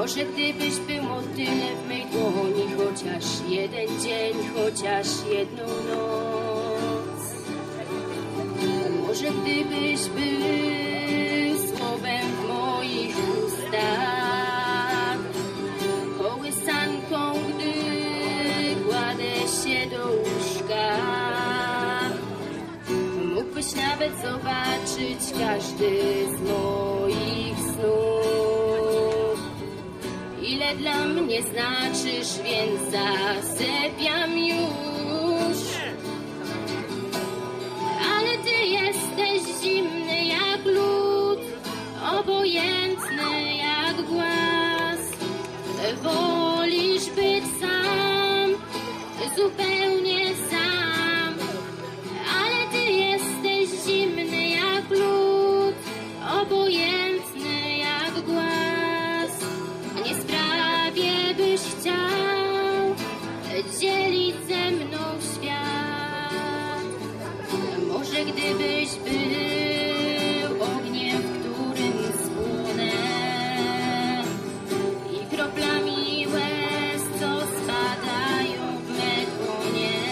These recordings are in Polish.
Może gdybyś był motylem w mej dłoni, chociaż jeden dzień, chociaż jedną noc. Może gdybyś był słowem w moich ustach, kołysanką, gdy kładę się do łóżka. Mógłbyś nawet zobaczyć każdy z moich snów. Ile dla mnie znaczysz, więc zasypiam już. Ale ty jesteś zimny jak lód, obojętny jak głaz. Wolisz być sam, zupełnie sam. Ale ty jesteś zimny jak lód, obojętny jak głaz. Nie sprawię, byś chciał dzielić ze mną świat. Może gdybyś był ogniem, w którym spłonę, i kroplami łez, co spadają w me dłonie.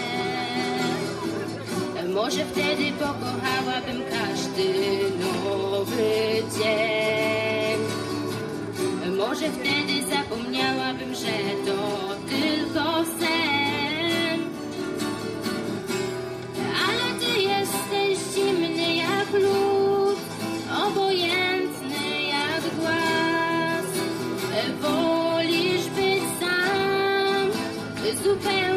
Może wtedy pokochałabym każdy nowy dzień. Może wtedy zapomniałabym, że to tylko sen. Ale ty jesteś zimny jak lód, obojętny jak głaz. Wolisz być sam, zupełnie